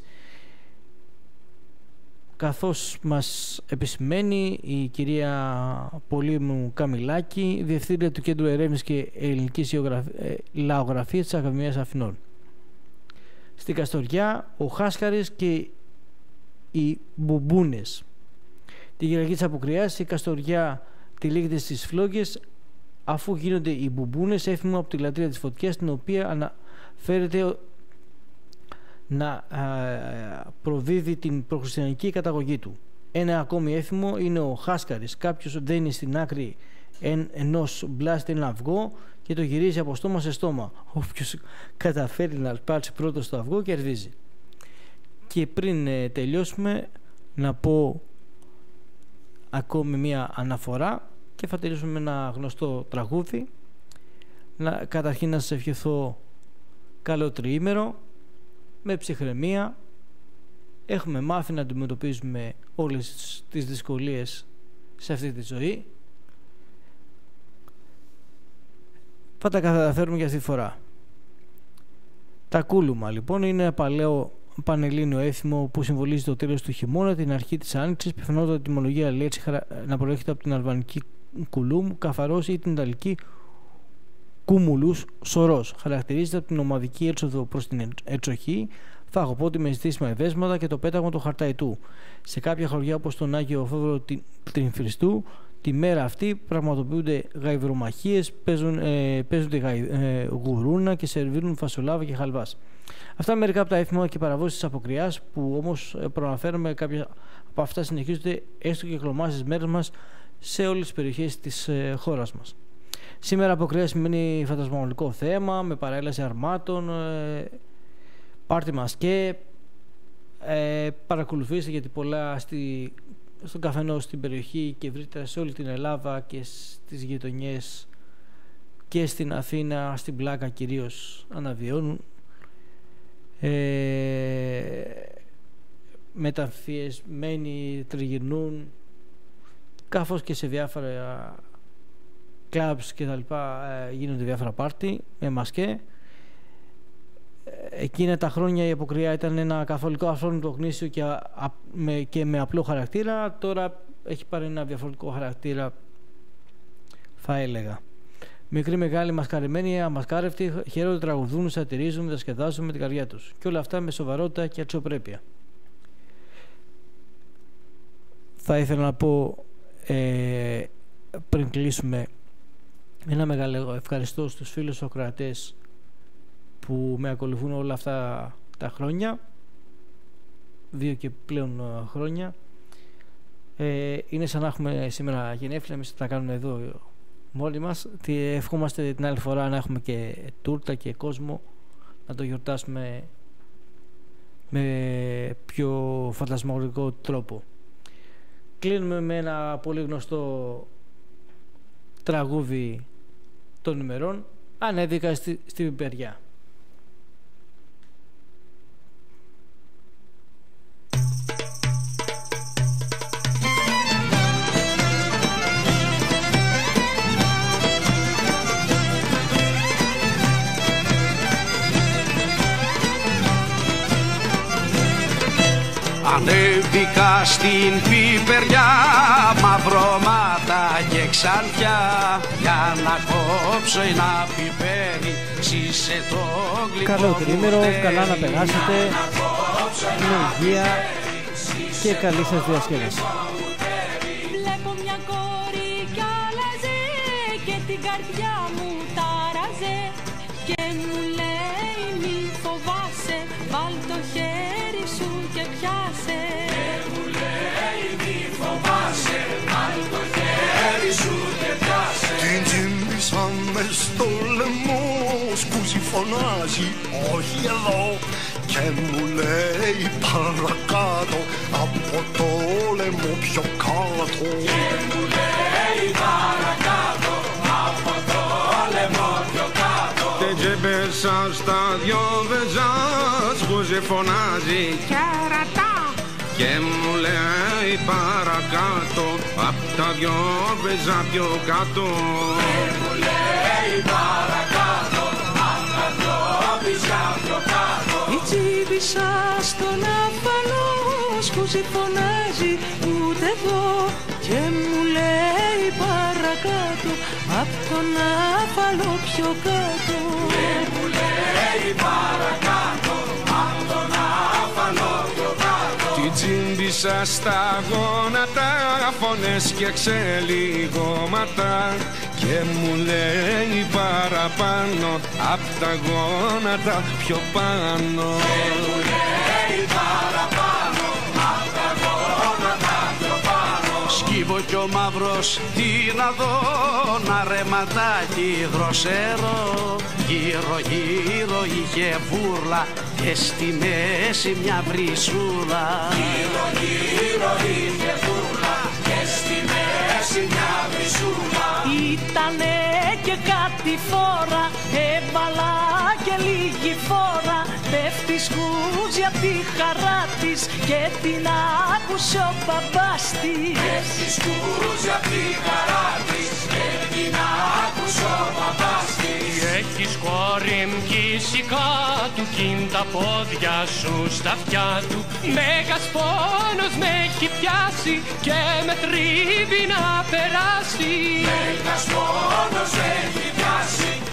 Καθώς μας επισημαίνει η κυρία Πολύμου Καμιλάκη, Διευθύντρια του Κέντρου Ερεύνης και Ελληνικής Λαογραφίας της Ακαδημίας Αθηνών. Στην Καστοριά, ο Χάσκαρης και οι Μπουμπούνες. Τη Κυριακή της Αποκριάς, η Καστοριά τυλίγεται στις φλόγες, αφού γίνονται οι Μπουμπούνες, έθιμο από τη λατρεία της φωτιάς, την οποία αναφέρεται να προδίδει την προχριστιανική καταγωγή του. Ένα ακόμη έθιμο είναι ο Χάσκαρης. Κάποιος δένει στην άκρη ενός μπλάστη ένα αυγό και το γυρίζει από στόμα σε στόμα. Όποιος καταφέρει να σπάσει πρώτος το αυγό κερδίζει. Και πριν τελειώσουμε, να πω ακόμη μία αναφορά και θα τελειώσουμε με ένα γνωστό τραγούδι. Καταρχήν να σας ευχηθώ καλό τριήμερο, με ψυχραιμία. Έχουμε μάθει να αντιμετωπίζουμε όλες τις δυσκολίες σε αυτή τη ζωή. Θα τα καταφέρουμε για αυτή τη φορά. Τα κούλουμα λοιπόν είναι ένα παλαιό πανελλήνιο έθιμο που συμβολίζει το τέλος του χειμώνα, την αρχή της άνοιξης. Πιθανότατα η ετυμολογία λέξη να προέρχεται από την αλβανική κουλούμ, καθαρός, ή την ιταλική κούμουλους, σωρός. Χαρακτηρίζεται από την ομαδική έξοδο προς την εξοχή, φαγοπότη με ζητήσιμα εδέσματα και το πέταγμα του χαρταϊτού. Σε κάποια χωριά όπως τον Άγιο Φόβρο την Χριστού, τη μέρα αυτή πραγματοποιούνται γαϊβρομαχίες, παίζονται γουρούνα και σερβίρουν φασολάβα και χαλβάς. Αυτά μερικά από τα έθιμα και παραβόσεις της Αποκριάς, που όμως προαναφέρουμε κάποια από αυτά συνεχίζονται έστω και κλωμάσεις μέρες μας σε όλες τις περιοχές της χώρας μας. Σήμερα Αποκριά σημαίνει φαντασμαγωγικό θέμα με παρέλαση αρμάτων, πάρτι μασκέ, παρακολουθήστε γιατί πολλά στον καθενό στην περιοχή και ευρύτερα σε όλη την Ελλάδα και στις γειτονιές και στην Αθήνα, στην Πλάκα κυρίως αναβιώνουν μεταμφιεσμένοι, τριγυρνούν, καθώς και σε διάφορα κλαμπς και τα λοιπά γίνονται διάφορα πάρτι με μασκέ. Εκείνα τα χρόνια η Αποκριά ήταν ένα καθολικό αφρόνητο γνήσιο και με απλό χαρακτήρα. Τώρα έχει πάρει ένα διαφορετικό χαρακτήρα, θα έλεγα. Μικροί, μεγάλοι, μασκαρεμένοι, αμασκάρευτοι χαίρονται, τραγουδούν, σατυρίζουν, διασκεδάζουν με την καρδιά τους. Και όλα αυτά με σοβαρότητα και αξιοπρέπεια. Θα ήθελα να πω πριν κλείσουμε ένα μεγάλο ευχαριστώ στους φίλους ακροατές που με ακολουθούν όλα αυτά τα χρόνια, 2 και πλέον χρόνια. Είναι σαν να έχουμε σήμερα γενέθλια, εμείς τα κάνουμε εδώ μόνοι μας. Ευχόμαστε την άλλη φορά να έχουμε και τούρτα και κόσμο, να το γιορτάσουμε με πιο φαντασμαγωγικό τρόπο. Κλείνουμε με ένα πολύ γνωστό τραγούδι των ημερών, ανέβηκα στη Πιπεριά. Ανέβηκα στην Πιπεριά, μαυρώματα και ξανθιά, για να κόψω ένα πιπέρι, ξύσε το γλυκό. Καλό τρίμερο, καλά να περάσετε, με υγεία και καλή σας διασκέδαση. Βλέπω μια κόρη κι άλλαζε και την καρδιά μου τάραζε και μου λέει μη φοβάσαι, βάλ το χέρι σου και πιάσε. Και μου λέει μη φοβάσαι, βάλ το χέρι σου και πιάσε. Την τσίμπησα με φωνάζει όχι εδώ και μου λέει παρακάτω από το λαιμό πιο κάτω. Και μου λέει παρακάτω από το λαιμό πιο κάτω. Και πέσα στα δυο βεζάς που σε φωνάζει κερατά. Και μου λέει παρακάτω απ' τα δυο βεζά πιο κάτω. Και μου λέει παρακάτω απ' τα δυο βεζά πιο κάτω. Η τσίμπησα στον αφανός που σε φωνάζει ούτε εδώ. Και μου λέει παρακάτω απ' τον άφαλο πιο κάτω. Και μου λέει παρακάτω απ' τον άφαλο πιο κάτω. Τη τσίμπησα στα γόνατα, φωνές και ξελιγώματα. Και μου λέει παραπάνω απ' τα γόνατα πιο πάνω. Και μου λέει παραπάνω απ' τα γόνατα πιο πάνω. Σκύβω κι ο μαύρος τι να δω, να ρεματάκι δροσερό. Γύρω γύρω είχε βούρλα και στη μέση μια βρυσούλα. Γύρω γύρω είχε βούρλα και στη μέση μια βρυσούλα. Ήτανε και κάτι φόρα, έβαλα και λίγη φόρα. Πέφτει σκούζι απ' τη χαρά της και την άκουσε ο μπαμπάς της. Πέφτει σκούζι απ' τη χαρά της και την άκουσε ο μπαμπάς της. Έχεις κόρη μκίσει κάτω κι είναι τα πόδια σου στα αυτιά του. Μέγας πόνος με έχει πιάσει και με τρίβει να περάσει. Μέγας πόνος με έχει πιάσει